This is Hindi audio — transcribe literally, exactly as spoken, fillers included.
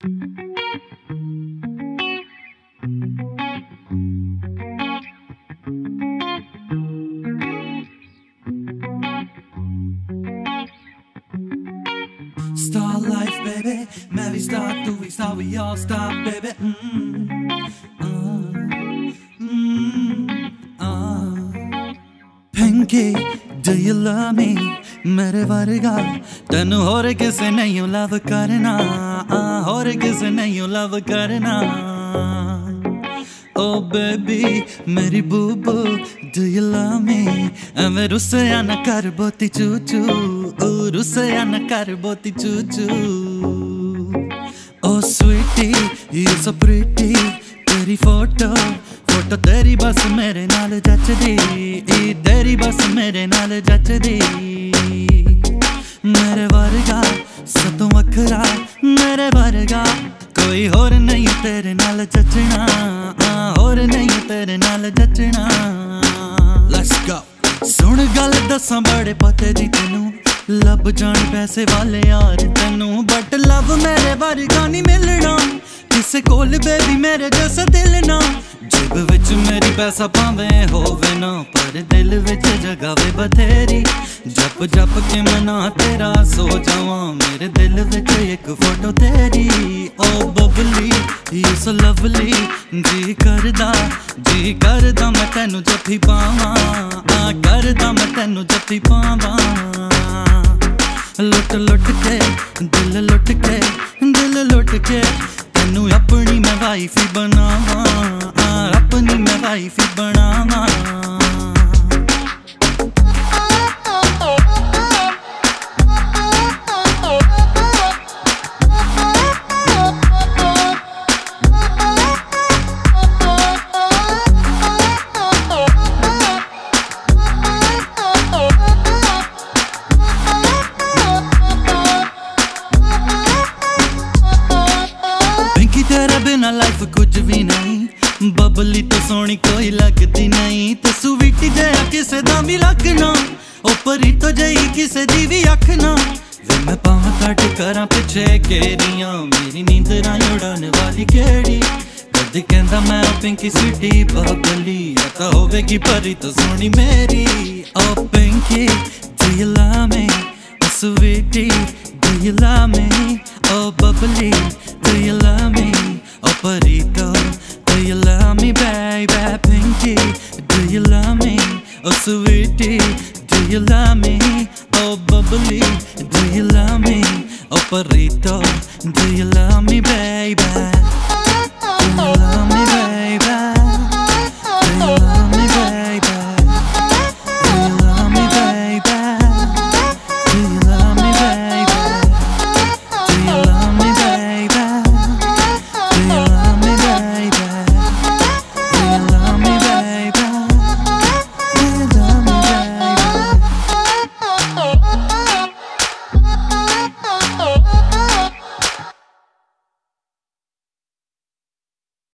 Star life, baby. मैं भी star, तू भी star, we all star, baby. Mm, uh, mm, uh. Pinky, do you love me? मेरे वर्गा तैनू होर किसे नहीं लव करना, होर किसे नहीं लव करना. Oh baby, मेरी बूबू, do you love me? एवें रुसे या न कर बोती चूचू, रुसे या न कर बोती चूचू. Oh sweetie, you so pretty, तेरी फोटो फोटो तेरी बस मेरे नाल जचदी, तेरी बस मेरे नाल जचदी. मेरे वर्गा सतों वखरा, मेरे वर्गा कोई होर नहीं तेरे नाल जचना, होर नहीं तेरे नाल जचना. Let's go. सुन गल दसां बड़े पते दी तेनू, लब जान पैसे वाले यार तेनू, बट लव मेरे वर्गा नहीं मिलना किसे कोल बेबी मेरे जैसा दिल ना. जेब विच मेरी पैसा भावें होवे ना, पर दिल विच जगह वे बथेरी. जप जप के मना तेरा सो जावां, मेरे दिल विच एक फोटो तेरी. Oh bubbly you so lovely, जी करदा जी करदा मैं तैनू जफ्फी पावां, आ करदा मैं तैनू जफ्फी पावां. लुट लुट के दिल लुट के दिल लुट के तैनू अपनी मैं वाइफी बनावां, अपनी मैं वाइफी बनावां. तेरे बिना लाइफ कुछ भी नहीं, बबली तो सोनी कोई लगती नहीं. ते स्वीटी जया किसे दा भी लगना, ओ परी तो जई किसे दी भी आखना. वे मैं पावां कट करां पिछे केरियां, मेरी नींदरां उड़ाने वाली केड़ी. कदी कहंदा मैं पिंकी स्वीटी बबली, आता होवेगी परी तो सोनी मेरी. ओ Pinky do you love me? O Sweety do you love me? O Babli do you love me? Oh Perito, do you love me, baby? Pinky, do you love me? Oh sweetie, do you love me? Oh bubbly, do you love me? Oh Perito, do you love me, baby? Do you love me, baby?